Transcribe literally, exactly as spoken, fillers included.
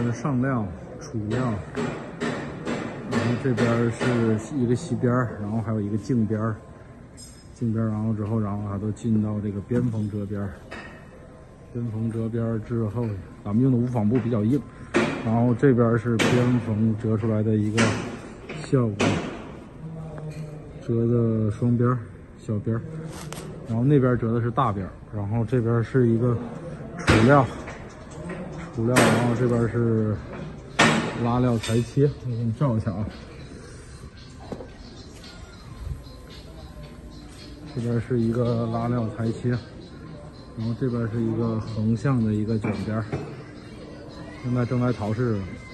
是上料、储料，然后这边是一个细边儿，然后还有一个镜边儿，镜边儿，然后之后，然后它都进到这个边缝折边儿。边缝折边之后，咱们用的无纺布比较硬，然后这边是边缝折出来的一个效果，折的双边小边，然后那边折的是大边，然后这边是一个储料，储料，然后这边是拉料裁切，我给你照一下啊。这边是一个拉料裁切。然后这边是一个横向的一个卷边，现在正在陶制。